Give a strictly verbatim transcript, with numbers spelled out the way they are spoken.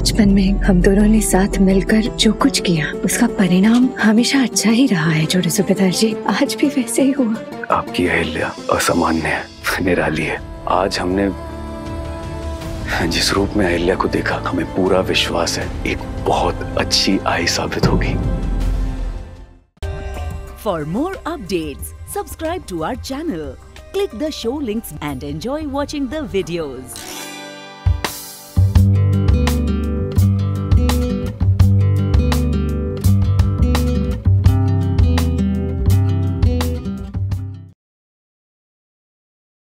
बचपन में हम दोनों ने साथ मिलकर जो कुछ किया उसका परिणाम हमेशा अच्छा ही रहा है जोड़े सूबेदार जी। आज भी वैसे ही हुआ। आपकी अहिल्या असामान्य है, निराली है। आज हमने जिस रूप में अहिल्या को देखा, हमें पूरा विश्वास है एक बहुत अच्छी आई साबित होगी। For more updates, subscribe to our channel, click the show links and enjoy watching the videos.